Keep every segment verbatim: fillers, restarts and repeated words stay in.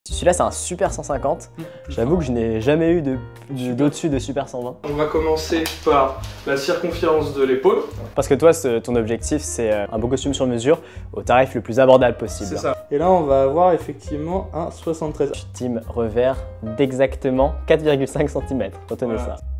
Celui-là, c'est un Super cent cinquante. J'avoue que je n'ai jamais eu d'au-dessus de, de Super cent vingt. On va commencer par la circonférence de l'épaule. Parce que toi, ce, ton objectif, c'est un beau costume sur mesure au tarif le plus abordable possible. C'est ça. Et là, on va avoir effectivement un soixante-treize. Team revers d'exactement quatre virgule cinq centimètres. Retenez voilà. ça.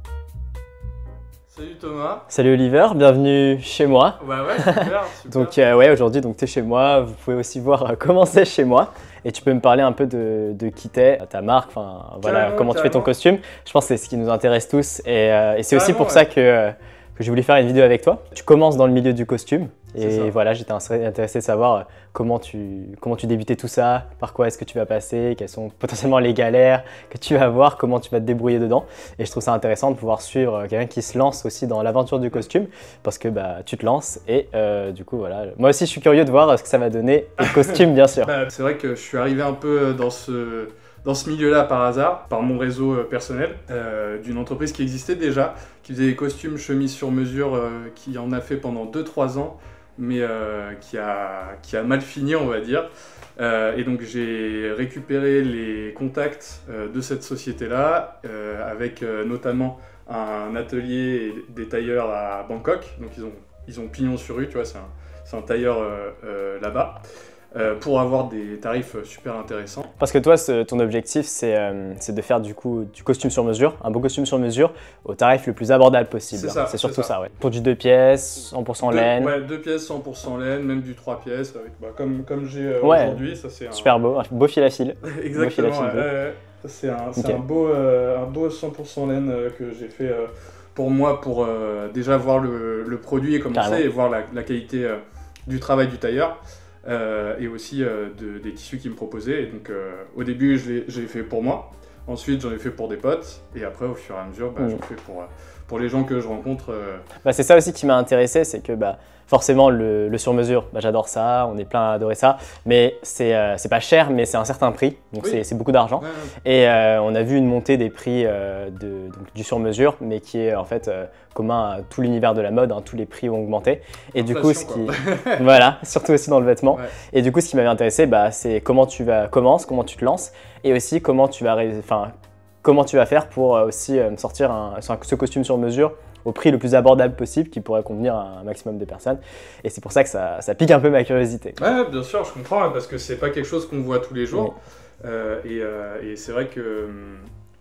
Salut Thomas. Salut Oliver, bienvenue chez moi. Bah ouais, super, super. Donc euh, ouais, aujourd'hui, donc tu es chez moi. Vous pouvez aussi voir euh, comment c'est chez moi. Et tu peux me parler un peu de, de qui t'es, ta marque, enfin voilà, carrément, comment carrément. tu fais ton costume. Je pense que c'est ce qui nous intéresse tous et, euh, et c'est aussi pour ouais. ça que, euh, que je voulais faire une vidéo avec toi. Tu commences dans le milieu du costume et voilà, j'étais intéressé de savoir comment tu, comment tu débutais tout ça, par quoi est-ce que tu vas passer, quelles sont potentiellement les galères que tu vas avoir, comment tu vas te débrouiller dedans. Et je trouve ça intéressant de pouvoir suivre quelqu'un qui se lance aussi dans l'aventure du costume parce que bah, tu te lances et euh, du coup voilà. Moi aussi je suis curieux de voir ce que ça va donner le costume bien sûr. Bah, c'est vrai que je suis arrivé un peu dans ce... dans ce milieu-là par hasard, par mon réseau euh, personnel, euh, d'une entreprise qui existait déjà, qui faisait des costumes chemises sur mesure, euh, qui en a fait pendant deux trois ans, mais euh, qui, a, qui a mal fini, on va dire. Euh, et donc j'ai récupéré les contacts euh, de cette société-là, euh, avec euh, notamment un atelier et des tailleurs à Bangkok. Donc ils ont, ils ont pignon sur rue, tu vois, c'est un, c'est un tailleur euh, euh, là-bas. Euh, pour avoir des tarifs super intéressants. Parce que toi, ce, ton objectif, c'est euh, de faire du coup du costume sur mesure, un beau costume sur mesure, au tarif le plus abordable possible. C'est ça. C'est surtout ça, ça, ouais. Pour du deux pièces, cent pour cent deux, laine. Ouais, deux pièces, cent pour cent laine, même du trois pièces, avec, bah, comme, comme j'ai euh, ouais. aujourd'hui. Ça c'est un... Super beau, un beau fil à fil. Exactement, fil à fil ouais, ouais. Ça c'est un, okay. un, beau, euh, un beau cent pour cent laine euh, que j'ai fait euh, pour moi, pour euh, déjà voir le, le produit et commencer Carrément. et voir la, la qualité euh, du travail du tailleur. Euh, et aussi euh, de, des tissus qu'ils me proposaient. Et donc euh, au début je l'ai fait pour moi, ensuite j'en ai fait pour des potes, et après au fur et à mesure bah, mmh. j'en fais pour, pour les gens que je rencontre. Euh... Bah, c'est ça aussi qui m'a intéressé, c'est que bah, forcément le, le sur-mesure, bah, j'adore ça, on est plein à adorer ça, mais c'est euh, pas cher, mais c'est un certain prix, donc oui. c'est beaucoup d'argent. Ouais, ouais. Et euh, on a vu une montée des prix euh, de, donc, du sur-mesure, mais qui est en fait euh, commun à tout l'univers de la mode, hein, tous les prix ont augmenté. Et du coup, ce qui, voilà, surtout aussi dans le vêtement. Ouais. Et du coup, ce qui m'avait intéressé, bah, c'est comment tu vas commencer, comment tu te lances, et aussi comment tu vas, enfin, comment tu vas faire pour euh, aussi euh, sortir un, ce costume sur mesure au prix le plus abordable possible qui pourrait convenir à un maximum de personnes. Et c'est pour ça que ça, ça pique un peu ma curiosité. Ouais, bien sûr, je comprends, parce que c'est pas quelque chose qu'on voit tous les jours. Oui. Euh, et euh, et c'est vrai que hum,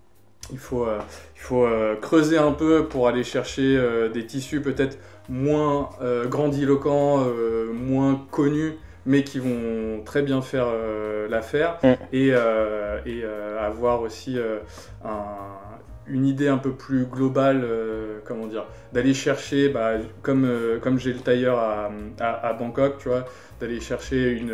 il faut, euh, il faut euh, creuser un peu pour aller chercher euh, des tissus peut-être moins euh, grandiloquents, euh, moins connus, mais qui vont très bien faire euh, l'affaire. Mm. Et, euh, et euh, avoir aussi euh, un... une idée un peu plus globale, euh, comment dire, d'aller chercher, bah, comme, euh, comme j'ai le tailleur à, à, à Bangkok, tu vois, d'aller chercher une,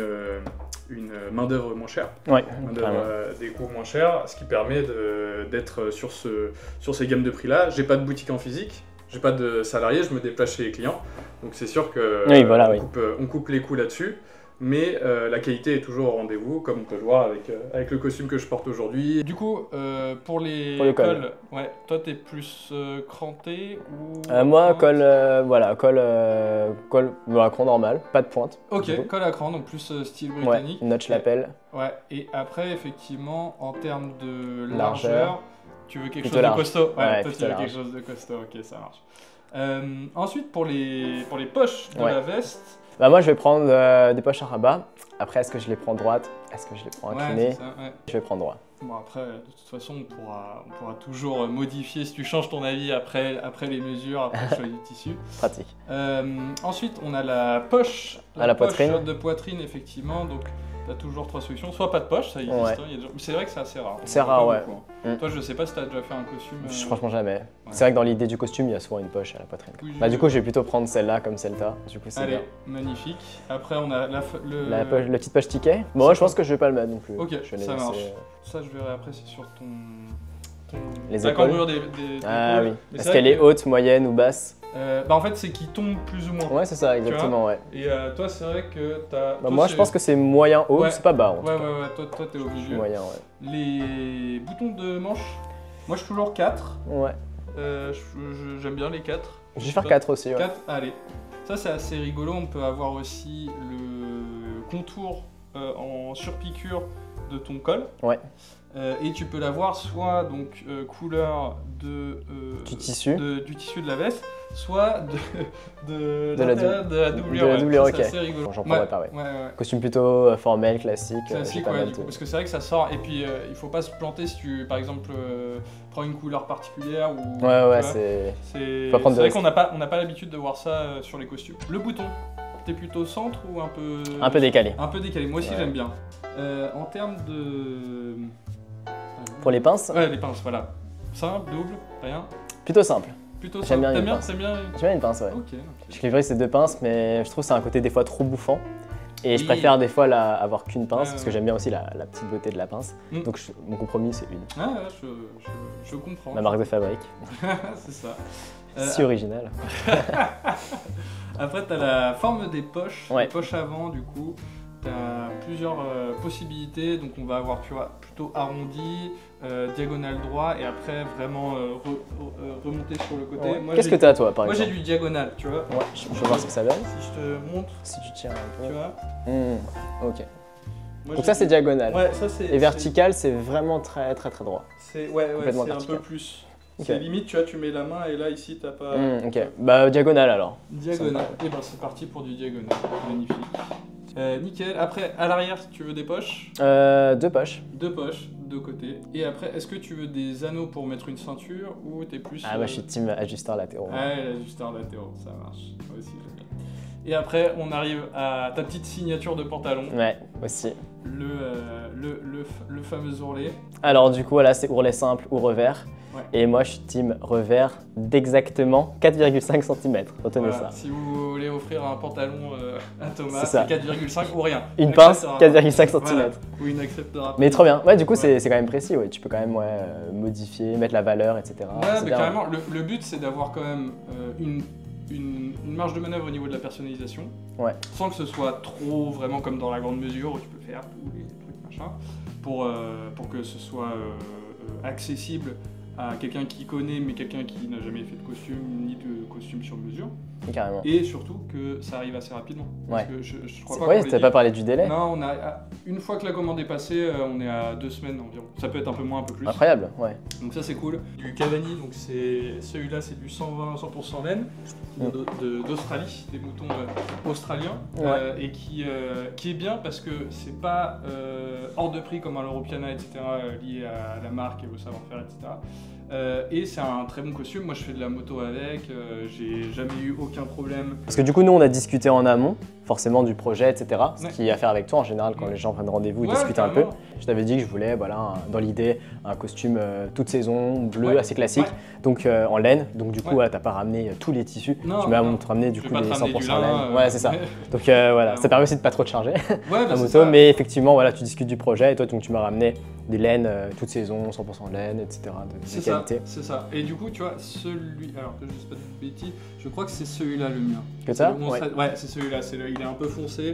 une main d'œuvre moins chère, ouais, main d'œuvre euh, des coûts moins chers, ce qui permet d'être sur, ce, sur ces gammes de prix-là. J'ai pas de boutique en physique, j'ai pas de salarié, je me déplace chez les clients, donc c'est sûr que oui, voilà, on, oui. coupe, on coupe les coûts là-dessus. Mais euh, la qualité est toujours au rendez-vous, comme on peut le voir avec, euh, avec le costume que je porte aujourd'hui. Du coup, euh, pour les, pour les cols, cols, ouais, toi t'es plus euh, cranté ou euh, moi, col, euh, voilà, col, euh, col à cran normal, pas de pointe. Ok, col à cran, donc plus euh, style britannique. Ouais, notch lapel. Ouais, et après, effectivement, en termes de largeur, largeur tu veux quelque chose de large. costaud. Ouais, ouais toi tu veux large. quelque chose de costaud, ok, ça marche. Euh, ensuite, pour les, pour les poches de ouais. la veste. Bah moi je vais prendre euh, des poches à rabat. Après est-ce que je les prends droite? Est-ce que je les prends inclinées? Ouais, ouais. Je vais prendre droit. Bon après de toute façon on pourra, on pourra toujours modifier si tu changes ton avis après, après les mesures, après le choix du tissu. Pratique. Euh, ensuite on a la poche, la, à la poche poitrine. de poitrine effectivement, donc tu as toujours trois solutions, soit pas de poche, ça existe, ouais. hein, c'est vrai que c'est assez rare. C'est rare ouais. Beaucoup, hein. mm. Toi je sais pas si tu as déjà fait un costume. Euh... Franchement jamais. Ouais. C'est vrai que dans l'idée du costume il y a souvent une poche à la poitrine. Oui, bah du coup je vais plutôt prendre celle-là comme celle-là. Du coup c'est Allez, bien. Magnifique. Après on a la, le... la, poche, la petite poche ticket. Bon moi je pense que je vais pas le mettre non plus. Ok, je vais ça laisser... marche. Ça je verrai après, c'est sur ton... ton... Les la épaules. cambrure des, des, des Ah épaules. oui. Est-ce qu'elle est haute, moyenne ou basse? Euh, bah en fait c'est qui tombe plus ou moins. Ouais c'est ça exactement ouais. Et euh, toi c'est vrai que t'as... Bah, moi je pense que c'est moyen haut, ouais. c'est pas bas en tout ouais, cas. Ouais ouais toi, toi t'es au milieu. Moyen ouais. Les boutons de manche, moi je suis toujours quatre. Ouais. Euh, J'aime bien les quatre. Je vais faire quatre aussi ouais. quatre, allez. Ça c'est assez rigolo, on peut avoir aussi le contour euh, en surpiqûre de ton col. Ouais. Euh, et tu peux l'avoir soit donc euh, couleur de, euh, du tissu, de, du tissu de la veste, soit de, de, de, la, du, de la doublure. De la doublure, ouais. ok. C'est assez rigolo. J'en prendrais ouais, pas, ouais. ouais, ouais. Costume plutôt euh, formel, classique. Classique, euh, ouais, du coup, parce que c'est vrai que ça sort. Et puis euh, il faut pas se planter si tu, par exemple, euh, prends une couleur particulière ou. Ouais, ouais, c'est. C'est vrai qu'on n'a pas, on n'a pas l'habitude de voir ça euh, sur les costumes. Le bouton. T'es plutôt centre ou un peu... Un peu décalé. Un peu décalé, moi aussi ouais. j'aime bien. Euh, en termes de... Pour les pinces? Ouais, les pinces, voilà. Simple, double, rien? Plutôt simple. Plutôt simple. J'aime bien, T'aimes bien, bien, bien... J'aime bien une pince, ouais. Ok. okay. Je livrais ces deux pinces, mais je trouve que c'est un côté des fois trop bouffant. Et oui. je préfère des fois la, avoir qu'une pince, ouais, parce que j'aime bien aussi la, la petite beauté de la pince. Mm. Donc je, mon compromis, c'est une. Ah ouais, je, je, je comprends. La marque de fabrique. C'est ça. Si euh, original. Après, tu as la forme des poches, ouais. les poches avant, du coup. Tu as plusieurs euh, possibilités. Donc, on va avoir, tu vois, plutôt arrondi, euh, diagonale droit, et après, vraiment euh, re, re, remonter sur le côté. Ouais. Qu'est-ce que tu as, toi, par moi, exemple? Moi, j'ai du diagonal, tu vois. Ouais, je, je vais voir ce que ça donne. Si je te montre. Si tu tiens un peu. Tu vois. Mmh. Ok. Moi, donc, ça, c'est diagonal. Ouais, ça, c'est. Et vertical, c'est vraiment très, très, très droit. C'est ouais, ouais, c'est un peu plus. Okay. C'est limite, tu vois, tu mets la main et là, ici, t'as pas... Mmh, ok, bah diagonale alors. Diagonale, et ben c'est parti pour du diagonal, magnifique. Euh, nickel, après, à l'arrière, si tu veux des poches? Euh, deux poches. Deux poches, deux côtés. Et après, est-ce que tu veux des anneaux pour mettre une ceinture ou t'es plus... Ah, euh... moi je suis team ajusteur latéraux. Ah, ouais, l'ajusteur latéraux, ça marche. Moi aussi, j'aime bien. Et après, on arrive à ta petite signature de pantalon. Ouais, aussi. Le, euh, le, le, le fameux ourlet. Alors du coup, voilà, c'est ourlet simple ou revers. Ouais. Et moi, je suis team revers d'exactement quatre virgule cinq centimètres. Retenez voilà. ça. Si vous voulez offrir un pantalon euh, à Thomas, c'est quatre virgule cinq ou rien. Une pince, quatre virgule cinq centimètres. Voilà. Ou une acceptera. Mais trop bien. Ouais, du coup, ouais. c'est quand même précis. Ouais. Tu peux quand même ouais, euh, modifier, mettre la valeur, et cetera. Ouais, mais carrément, le, le but, c'est d'avoir quand même euh, une... Une, une marge de manœuvre au niveau de la personnalisation, ouais. sans que ce soit trop vraiment comme dans la grande mesure où tu peux faire tous les trucs machin, pour, euh, pour que ce soit euh, accessible à quelqu'un qui connaît mais quelqu'un qui n'a jamais fait de costume ni de costume sur mesure. Carrément. Et surtout que ça arrive assez rapidement. Parce ouais. que je, je crois pas ouais, tu n'as pas parlé du délai? Non, on a, une fois que la commande est passée, on est à deux semaines environ. Ça peut être un peu moins, un peu plus. Incroyable, ouais. Donc ça c'est cool. Du Cavani, donc c'est celui-là c'est du cent vingt à cent pour cent laine, mm. d'Australie, des moutons euh, australiens, ouais. euh, et qui, euh, qui est bien parce que c'est pas euh, hors de prix comme un Europiana, et cetera, lié à la marque et au savoir-faire, et cetera. Euh, et c'est un très bon costume, moi je fais de la moto avec, euh, j'ai jamais eu aucun problème. Parce que du coup nous on a discuté en amont, forcément du projet, et cetera. Ce ouais. qui est à faire avec toi en général quand ouais. les gens prennent rendez-vous, ils ouais, discutent carrément. un peu. Je t'avais dit que je voulais, voilà, un, dans l'idée, un costume euh, toute saison, bleu, ouais. assez classique, ouais. donc euh, en laine. Donc du coup ouais. t'as pas ramené tous les tissus, non, tu m'as ramené du coup les cent pour cent laine. Euh... Ouais c'est ça. Donc euh, voilà, ouais. ça permet aussi de pas trop te charger ouais, la bah, moto, mais effectivement voilà, tu discutes du projet et toi donc tu m'as ramené des laines euh, toute saison, cent pour cent laine, et cetera. de, de qualité. C'est ça. Et du coup, tu vois, celui. Alors que je dis pas de bêtises, je crois que c'est celui-là le mien. Que ça Ouais, serait... ouais c'est celui-là. C'est le... Il est un peu foncé.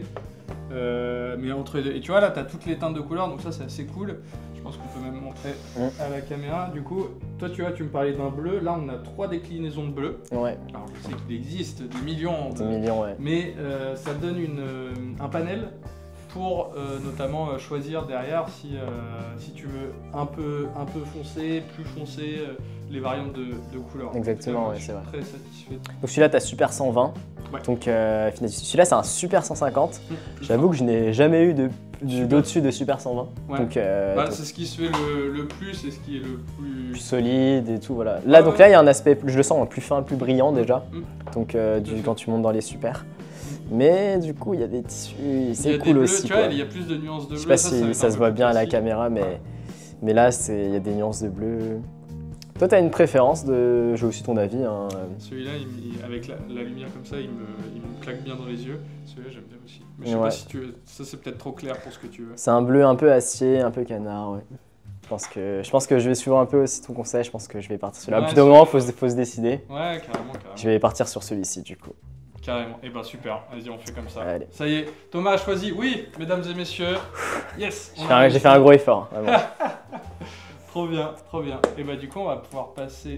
Euh, mais entre les deux. Et tu vois, là, tu as toutes les teintes de couleurs, donc ça, c'est assez cool. Je pense qu'on peut même montrer mmh. à la caméra. Du coup, toi, tu vois, tu me parlais d'un bleu. Là, on a trois déclinaisons de bleu. Ouais. Alors, je sais qu'il existe des millions. Des millions, ouais. Mais euh, ça donne une, un panel pour euh, notamment euh, choisir derrière si, euh, si tu veux un peu, un peu foncé, plus foncé, euh, les variantes de, de couleurs. Exactement, ouais, c'est vrai. Très satisfait. Donc celui-là, tu as Super cent vingt. Ouais. Donc euh, celui-là, c'est un Super cent cinquante. Mmh, J'avoue que je n'ai jamais eu de, de, d'au-dessus de Super cent vingt. Ouais. Donc, euh, bah, donc... c'est ce qui se fait le, le plus et ce qui est le plus... plus solide et tout, voilà. Là, ah, donc ouais. là, il y a un aspect, je le sens, plus fin, plus brillant déjà. Mmh. Donc euh, du, quand tu montes dans les super. Mais du coup, il y a des tissus, c'est cool bleus, aussi. Tu vois, il y a plus de nuances de bleu. Je sais pas ça, si ça, ça se voit bien à la caméra, mais, ouais. mais là, il y a des nuances de bleu. Toi, tu as une préférence de. J'ai aussi ton avis. Hein. Celui-là, avec la, la lumière comme ça, il me, il me claque bien dans les yeux. Celui-là, j'aime bien aussi. Mais je sais ouais. pas si tu veux. Ça, c'est peut-être trop clair pour ce que tu veux. C'est un bleu un peu acier, un peu canard, ouais. Je pense, que, je pense que je vais suivre un peu aussi ton conseil. Je pense que je vais partir sur celui-là. Ouais, Au bout d'un moment, il faut, faut se décider. Ouais, carrément, carrément. Je vais partir sur celui-ci, du coup. Carrément, et eh ben super, vas-y on fait comme ça. Allez. Ça y est, Thomas a choisi, oui, mesdames et messieurs, yes. J'ai fait un gros effort, vraiment. Trop bien, trop bien. Et bah du coup on va pouvoir passer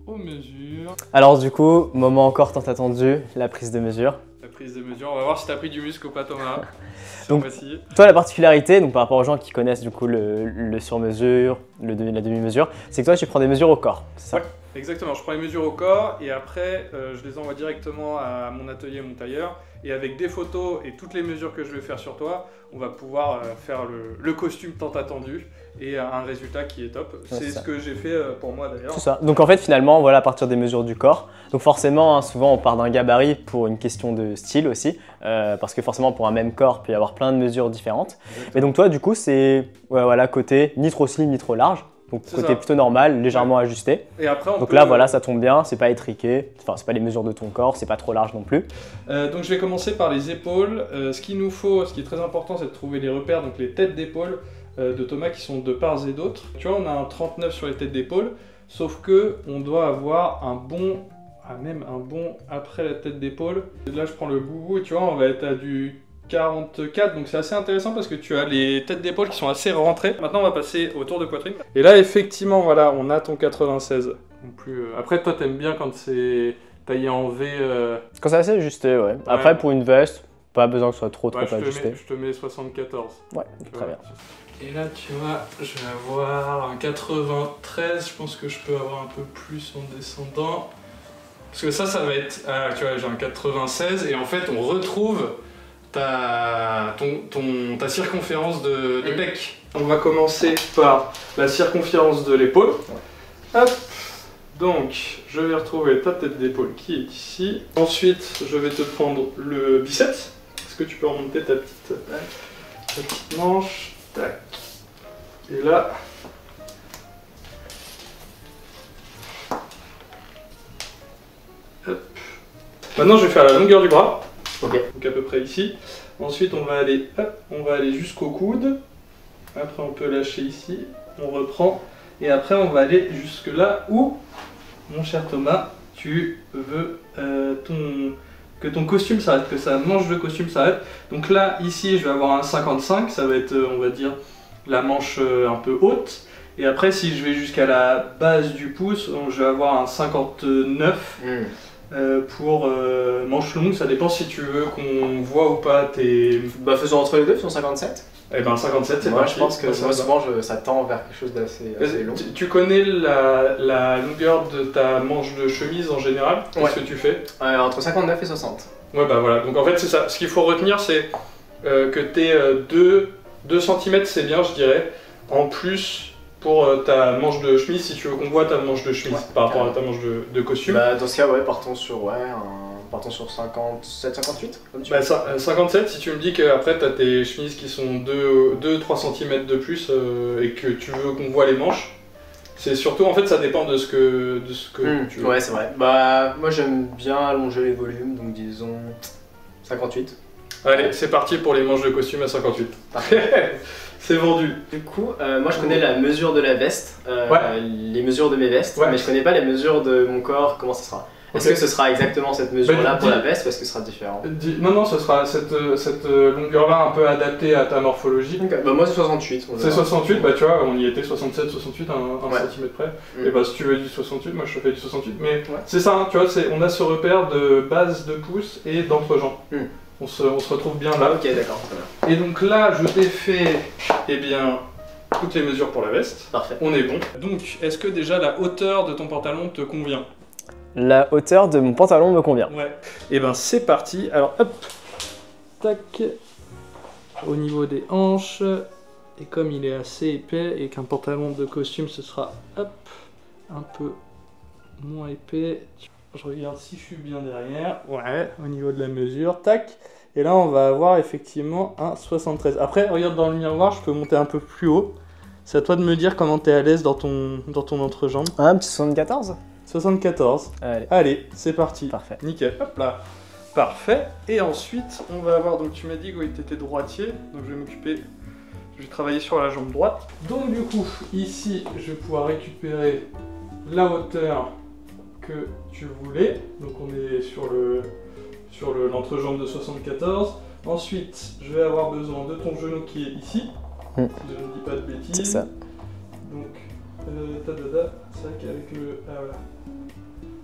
aux mesures. Alors du coup, moment encore tant attendu, la prise de mesure. La prise de mesure, on va voir si tu as pris du muscle ou pas Thomas. Donc, toi, la particularité, donc par rapport aux gens qui connaissent du coup le, le sur-mesure, le demi, la demi-mesure, c'est que toi tu prends des mesures au corps, c'est ça? Ouais, exactement. Je prends les mesures au corps et après euh, je les envoie directement à mon atelier, mon tailleur. Et avec des photos et toutes les mesures que je vais faire sur toi, on va pouvoir euh, faire le, le costume tant attendu et un résultat qui est top. Ouais, c'est ce que j'ai fait euh, pour moi d'ailleurs. C'est ça. Donc en fait finalement, voilà, à partir des mesures du corps. Donc forcément, hein, souvent on part d'un gabarit pour une question de style aussi, euh, parce que forcément pour un même corps, il peut y avoir plein de mesures différentes. Exactement. Mais donc toi du coup c'est ouais, voilà, côté ni trop slim ni trop large. Donc côté ça. Plutôt normal, légèrement ouais. ajusté. Et après, on donc peut... là voilà, ça tombe bien, c'est pas étriqué, enfin c'est pas les mesures de ton corps, c'est pas trop large non plus. Euh, donc je vais commencer par les épaules. Euh, ce qu'il nous faut, ce qui est très important, c'est de trouver les repères, donc les têtes d'épaule euh, de Thomas qui sont de part et d'autre. Tu vois, on a un trente-neuf sur les têtes d'épaule, sauf que on doit avoir un bon, ah, même un bon après la tête d'épaule. Là je prends le bout et tu vois, on va être à du quarante-quatre, donc c'est assez intéressant parce que tu as les têtes d'épaule qui sont assez rentrées. Maintenant on va passer au tour de poitrine. Et là effectivement voilà, on a ton quatre-vingt-seize. Donc plus, euh... Après toi t'aimes bien quand c'est taillé en V. Euh... Quand c'est assez ajusté, ouais. Après ouais. Pour une veste, pas besoin que ce soit trop trop ouais, je ajusté. Mets, je te mets soixante-quatorze. Ouais, très bien. Et là tu vois, je vais avoir un quatre-vingt-treize, je pense que je peux avoir un peu plus en descendant. Parce que ça, ça va être... Ah, tu vois, j'ai un quatre-vingt-seize et en fait on retrouve Ta, ton, ton, ta circonférence de, de pec. On va commencer par la circonférence de l'épaule. Ouais. Hop. Donc, je vais retrouver ta tête d'épaule qui est ici. Ensuite, je vais te prendre le biceps. Est-ce que tu peux remonter ta petite, ta petite manche? Tac. Et là... Hop. Maintenant, je vais faire la longueur du bras. Okay. Donc à peu près ici. Ensuite on va aller, hop, on va aller jusqu'au coude. Après on peut lâcher ici. On reprend. Et après on va aller jusque là où, mon cher Thomas, tu veux euh, ton, que ton costume s'arrête, que sa manche de costume s'arrête. Donc là, ici, je vais avoir un cinquante-cinq. Ça va être, on va dire, la manche un peu haute. Et après, si je vais jusqu'à la base du pouce, je vais avoir un cinquante-neuf. Mm. Euh, pour euh, manche longue, ça dépend si tu veux qu'on voit ou pas tes... Bah faisons entre les deux, faisons cinquante-sept. Eh ben cinquante-sept c'est parti. Moi je pense que moi, souvent je, ça tend vers quelque chose d'assez long. Tu, tu connais la, la longueur de ta manche de chemise en général? Qu'est-ce ouais. que tu fais? euh, Entre cinquante-neuf et soixante. Ouais bah voilà, donc en fait c'est ça. Ce qu'il faut retenir c'est euh, que tes euh, deux centimètres c'est bien je dirais. En plus... pour ta manche de chemise, si tu veux qu'on voit ta manche de chemise ouais, par rapport carrément. à ta manche de, de costume. Bah, dans ce cas, ouais, partons sur, ouais, un... partons sur cinquante-sept cinquante-huit. Bah, cinquante-sept, si tu me dis qu'après tu as tes chemises qui sont deux à trois centimètres de plus euh, et que tu veux qu'on voit les manches, c'est surtout, en fait, ça dépend de ce que, de ce que mmh, tu veux. Ouais, c'est vrai. Bah, moi j'aime bien allonger les volumes, donc disons cinquante-huit. Allez, c'est parti pour les manches de costume à cinquante-huit. C'est vendu. Du coup, euh, moi je connais la mesure de la veste, euh, ouais. les mesures de mes vestes, ouais. mais je connais pas les mesures de mon corps, comment ça sera. Est-ce okay. que ce sera exactement cette mesure-là bah, pour la veste ou est-ce que ce sera différent? dis, Non, non, ce sera cette, cette longueur-là un peu adaptée à ta morphologie. Okay. Bah, moi c'est soixante-huit. C'est soixante-huit, bah tu vois, on y était soixante-sept soixante-huit, un, un ouais. centimètre près. Mm. Et bah si tu veux du soixante-huit, moi je fais du soixante-huit. Mais ouais. c'est ça, hein, tu vois, on a ce repère de base de pouce et d'entrejambe. Mm. On se, on se retrouve bien là. Ok, d'accord. Et donc là, je t'ai fait, eh bien, toutes les mesures pour la veste. Parfait. On est bon. Donc, est-ce que déjà la hauteur de ton pantalon te convient? La hauteur de mon pantalon me convient. Ouais. Et ben c'est parti. Alors, hop, tac, au niveau des hanches. Et comme il est assez épais et qu'un pantalon de costume, ce sera, hop, un peu moins épais. Je regarde si je suis bien derrière. Ouais, au niveau de la mesure, tac. Et là, on va avoir effectivement un soixante-treize. Après, regarde dans le miroir, je peux monter un peu plus haut. C'est à toi de me dire comment tu es à l'aise dans ton, dans ton entrejambe. Ah, un petit soixante-quatorze. soixante-quatorze. Allez, Allez c'est parti. Parfait. Nickel. Hop là. Parfait. Et ensuite, on va avoir, donc tu m'as dit que tu étais droitier. Donc je vais m'occuper, je vais travailler sur la jambe droite. Donc du coup, ici, je vais pouvoir récupérer la hauteur que tu voulais. Donc on est sur le sur l'entrejambe de soixante-quatorze. Ensuite, je vais avoir besoin de ton genou qui est ici. Mmh. Je ne dis pas de bêtises. C'est ça. Donc, euh, tadada, c'est vrai qu'avec le... Ah, voilà.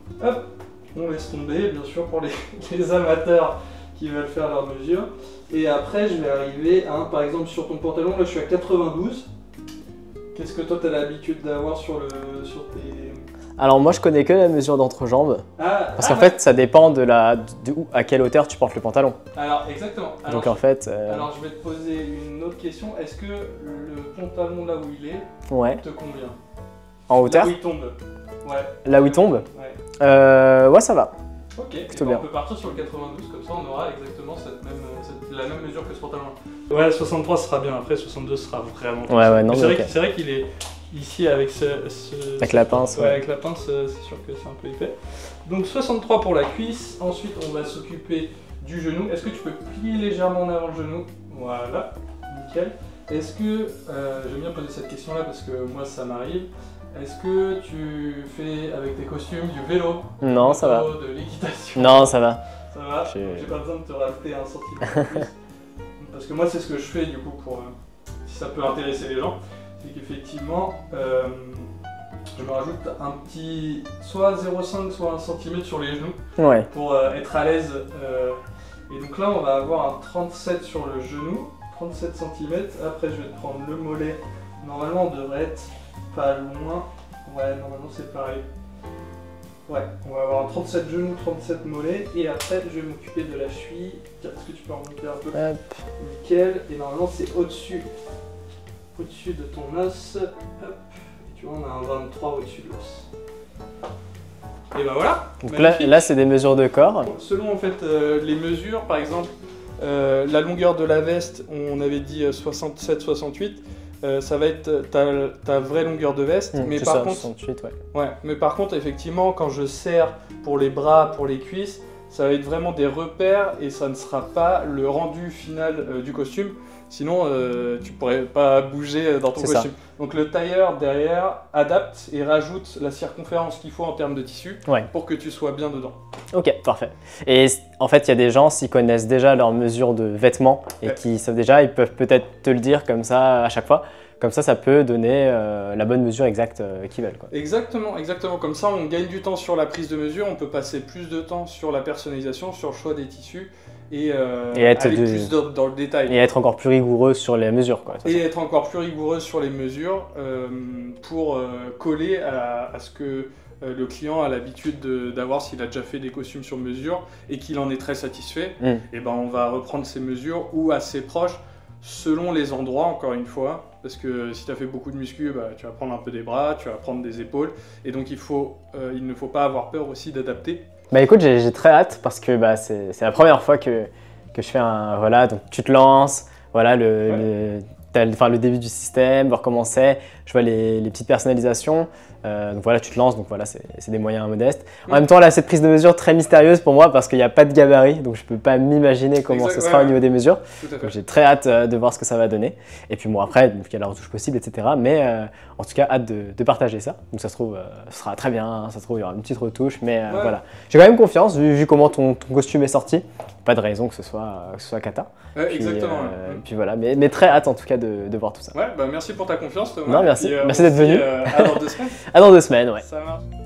Hop, on laisse tomber, bien sûr, pour les, les amateurs qui veulent faire leur mesure. Et après, je vais arriver, hein, par exemple, sur ton pantalon, là, je suis à quatre-vingt-douze. Qu'est-ce que toi, tu as l'habitude d'avoir sur, le, sur tes... Alors moi, je connais que la mesure d'entrejambe. Ah, parce ah, qu'en ouais. fait, ça dépend de, la, de où, à quelle hauteur tu portes le pantalon. Alors, exactement. Alors, Donc en fait... Euh... Alors, je vais te poser une autre question. Est-ce que le pantalon, là où il est, ouais. te convient? En hauteur? Là où il tombe. Ouais. Là où il tombe? Ouais. Euh, ouais, ça va. Ok, et plutôt ben bien. On peut partir sur le quatre-vingt-douze, comme ça on aura exactement cette même, cette, la même mesure que ce pantalon. Ouais, soixante-trois sera bien, après soixante-deux sera vraiment... Ouais, ouais, non, c'est mais vrai, okay. vrai qu'il est ici avec ce... ce avec ce, la pince, ouais. ouais. Avec la pince, c'est sûr que c'est un peu épais. Donc soixante-trois pour la cuisse, ensuite on va s'occuper du genou. Est-ce que tu peux plier légèrement en avant le genou? Voilà, nickel. Est-ce que, euh, j'aime bien poser cette question-là parce que moi ça m'arrive. Est-ce que tu fais avec tes costumes du vélo? Non, ça va. De l'équitation? Non, ça va. Ça va? J'ai pas besoin de te rajouter un centimètre de plus. Parce que moi, c'est ce que je fais du coup pour. Euh, si ça peut intéresser les gens, c'est qu'effectivement, euh, je me rajoute un petit. soit zéro virgule cinq, soit un centimètre sur les genoux. Ouais. Pour euh, être à l'aise. Euh, et donc là, on va avoir un trente-sept sur le genou, trente-sept centimètres. Après, je vais te prendre le mollet. Normalement, on devrait être pas loin. Ouais, normalement c'est pareil. Ouais, on va avoir un trente-sept genoux, trente-sept mollets. Et après, je vais m'occuper de la cheville. Tiens, est-ce que tu peux remonter un peu? Hop. Nickel. Et normalement, c'est au-dessus. Au-dessus de ton os. Hop. Et tu vois, on a un vingt-trois au-dessus de l'os. Et ben voilà. Donc là, là c'est des mesures de corps. Selon en fait euh, les mesures, par exemple, euh, la longueur de la veste, on avait dit soixante-sept soixante-huit. Euh, ça va être ta, ta vraie longueur de veste, Mmh, mais par ça, contre, soixante-huit, ouais. ouais, mais par contre, effectivement, quand je serre pour les bras, pour les cuisses, ça va être vraiment des repères et ça ne sera pas le rendu final euh, du costume. Sinon, euh, tu pourrais pas bouger dans ton costume. Ça. Donc le tailleur derrière adapte et rajoute la circonférence qu'il faut en termes de tissu ouais. pour que tu sois bien dedans. Ok, parfait. Et en fait, il y a des gens, s'ils connaissent déjà leur mesure de vêtements et ouais. qui savent déjà, ils peuvent peut-être te le dire comme ça à chaque fois. Comme ça, ça peut donner euh, la bonne mesure exacte euh, qu'ils veulent. Quoi. Exactement, exactement. Comme ça, on gagne du temps sur la prise de mesure, on peut passer plus de temps sur la personnalisation, sur le choix des tissus et, euh, et être aller de... plus dans, dans le détail. Et être encore plus rigoureux sur les mesures. Quoi, et être encore plus rigoureux sur les mesures euh, pour euh, coller à, à ce que euh, le client a l'habitude d'avoir s'il a déjà fait des costumes sur mesure et qu'il en est très satisfait. Mm. Et ben, on va reprendre ces mesures ou assez proches selon les endroits, encore une fois. Parce que si tu as fait beaucoup de muscu, bah, tu vas prendre un peu des bras, tu vas prendre des épaules. Et donc il, faut, euh, il ne faut pas avoir peur aussi d'adapter. Bah écoute, j'ai très hâte parce que bah, c'est la première fois que, que je fais un... Voilà, donc tu te lances, voilà, le, ouais. le, t'as le, enfin, le début du système, voir comment c'est. Je vois les, les petites personnalisations. Euh, donc voilà, tu te lances, donc voilà, c'est des moyens modestes. En mmh. même temps, là, cette prise de mesure très mystérieuse pour moi parce qu'il n'y a pas de gabarit, donc je ne peux pas m'imaginer comment exact, ce sera ouais, au niveau ouais. des mesures. J'ai très hâte euh, de voir ce que ça va donner. Et puis bon, après, il y a la retouche possible, et cetera. Mais euh, en tout cas, hâte de, de partager ça. Donc ça se trouve, euh, ce sera très bien, hein, ça se trouve, il y aura une petite retouche, mais euh, ouais. voilà. J'ai quand même confiance, vu, vu comment ton, ton costume est sorti. Pas de raison que ce soit, que ce soit cata. Ouais, puis, exactement. Euh, ouais. Puis voilà, mais, mais très hâte en tout cas de, de voir tout ça. Ouais, bah merci pour ta confiance, Thomas. Non, merci, puis, euh, merci d'être venu. Euh, à dans deux semaines. À dans deux semaines, ouais. Ça marche.